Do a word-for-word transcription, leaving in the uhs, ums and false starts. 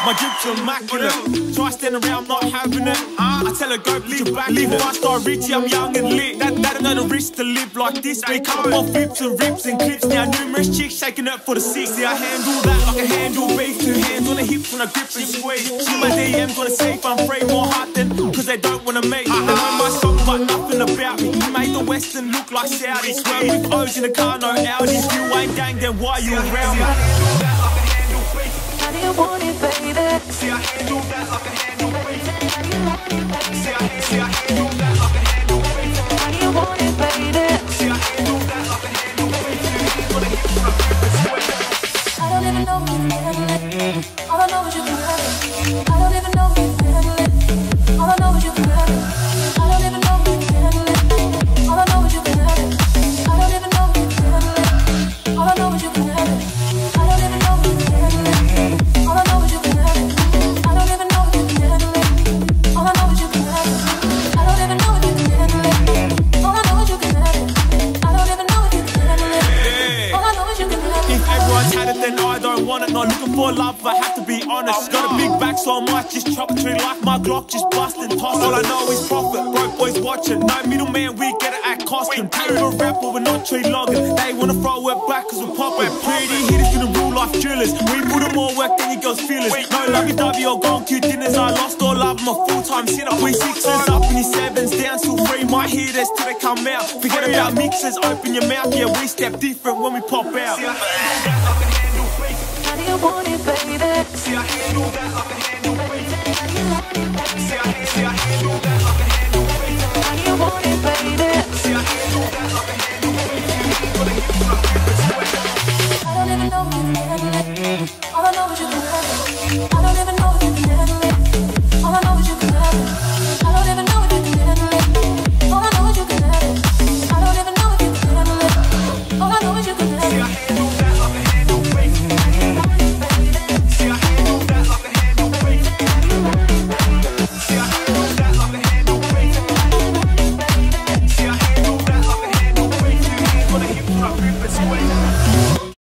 My drip's immaculate. Try stand around, not having it. I tell her go, leave your back. Leave my star Richie, I'm young and lit. That, that ain't know the risk to live like this. We come off flips and rips and clips. Now numerous chicks shaking up for the six. See, I handle that like a handle beef. Two hands on the hips when I grip and squeeze. See my D Ms wanna say if I'm free, more hot than cause they don't wanna make. They know my song but nothing about me. You made the Western look like Saudi. Swear with O's in the car, no Audi. If you ain't gang, then why you around me? How do you want it, baby? See, I handle that like a handle beef. How do you want it, baby? See, I, see, I handle that like a handle beef. How do you want it, baby? See, I handle that like a handle beef. Two hands on the hips when I grip and squeeze. I don't even know if you can handle it. All I know is you can have it. I don't even know if you can handle it. All I know is you can have it. I don't even know if you can handle it. All I know is you can have it. I don't even know if you can handle it. All I know is you can have it. I don't even know if you can handle it. All I know is you can have it. I don't even know if you can handle it. All I know is you can have it. I don't even know if you can handle it. All I know is you can have it. I don't even know if you can handle it. All I know is you can have it. If everyone's had it, then I don't want it. Not looking for love, I have to be honest. Got a big back, so I might just chop a tree like my Glock, just bust and toss. All I know is profit, broke boys watching. No middleman, we get it at costing. Pay for a rapper, we're not tree logging. They wanna throw it back cause we're popping. Pretty hitters gonna rule life drillers. We put in more work than your girls feelers. No lovey-dovey or gone cute dinners. I lost all love, I'm a full-time sinner. We sixers up and your sevens down till three. Might hear this till they come out. Forget about mixers, open your mouth. Yeah, we step different when we pop out. How do you want it, baby? See, I handle that like a handle beef. How do you want it, baby? See, I, see, I handle that like a handle beef. How do you want it, baby? See, I handle that like a handle beef. Two hands on the hips when I grip and squeeze. I don't even know if you can handle it. All I know is you can have it. I don't even know if you can